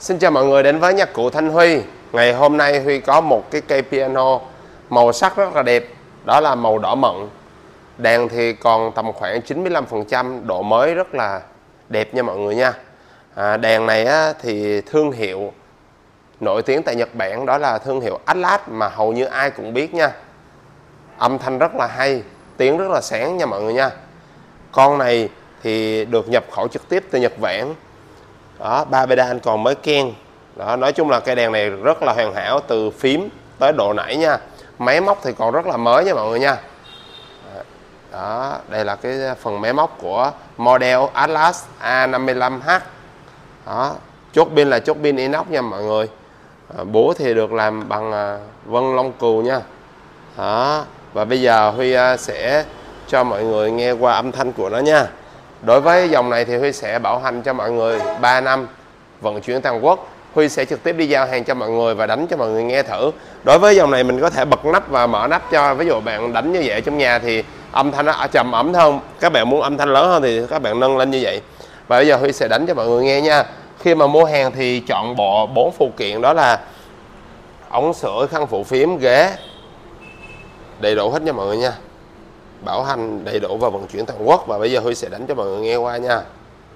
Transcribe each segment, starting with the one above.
Xin chào mọi người đến với nhạc cụ Thanh Huy. Ngày hôm nay Huy có một cái cây piano màu sắc rất là đẹp, đó là màu đỏ mận. Đàn thì còn tầm khoảng 95%, độ mới rất là đẹp nha mọi người nha. Đàn này thì thương hiệu nổi tiếng tại Nhật Bản, đó là thương hiệu Atlas mà hầu như ai cũng biết nha. Âm thanh rất là hay, tiếng rất là sáng nha mọi người nha. Con này thì được nhập khẩu trực tiếp từ Nhật Bản. Đó, 3 pedal còn mới keng. Đó, nói chung là cây đàn này rất là hoàn hảo từ phím tới độ nảy nha. Máy móc thì còn rất là mới nha mọi người nha. Đó, đây là cái phần máy móc của model Atlas A55H. Đó, chốt pin là chốt pin inox nha mọi người. Búa thì được làm bằng vân lông cừu nha. Đó, và bây giờ Huy sẽ cho mọi người nghe qua âm thanh của nó nha. Đối với dòng này thì Huy sẽ bảo hành cho mọi người 3 năm, vận chuyển toàn quốc. Huy sẽ trực tiếp đi giao hàng cho mọi người và đánh cho mọi người nghe thử. Đối với dòng này mình có thể bật nắp và mở nắp cho, ví dụ bạn đánh như vậy trong nhà thì âm thanh nó trầm ấm hơn. Các bạn muốn âm thanh lớn hơn thì các bạn nâng lên như vậy. Và bây giờ Huy sẽ đánh cho mọi người nghe nha. Khi mà mua hàng thì chọn bộ 4 phụ kiện, đó là ống sưởi, khăn phụ phím, ghế, đầy đủ hết nha mọi người nha. Bảo hành đầy đủ và vận chuyển toàn quốc. Và bây giờ Huy sẽ đánh cho mọi người nghe qua nha.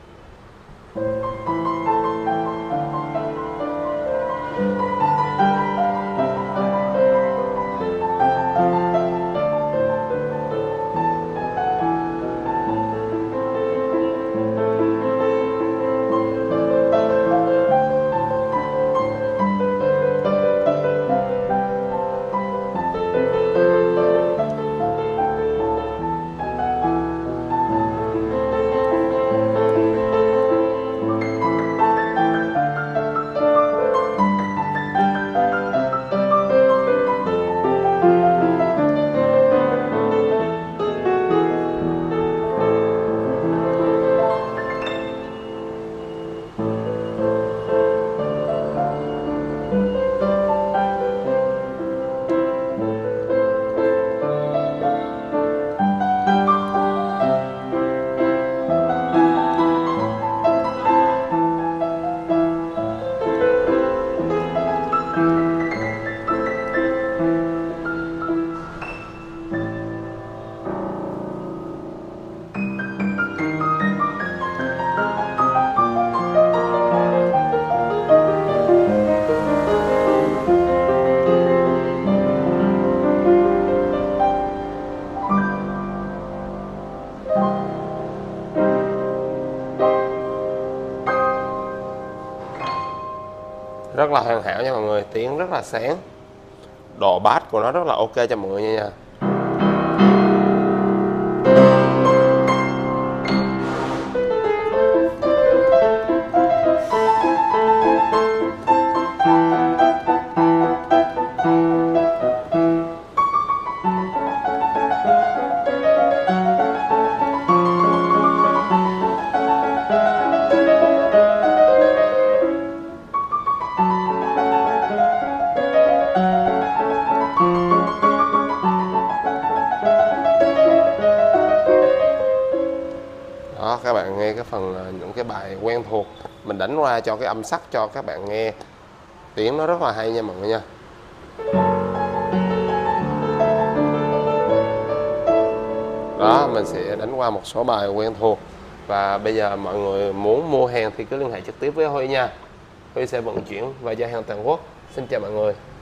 Rất là hoàn hảo nha mọi người, tiếng rất là sáng, độ bass của nó rất là ok cho mọi người nha. Đó, các bạn nghe cái phần những cái bài quen thuộc mình đánh qua cho cái âm sắc cho các bạn nghe, tiếng nó rất là hay nha mọi người nha. Đó, mình sẽ đánh qua một số bài quen thuộc. Và bây giờ mọi người muốn mua hàng thì cứ liên hệ trực tiếp với Huy nha. Huy sẽ vận chuyển và giao hàng toàn quốc. Xin chào mọi người.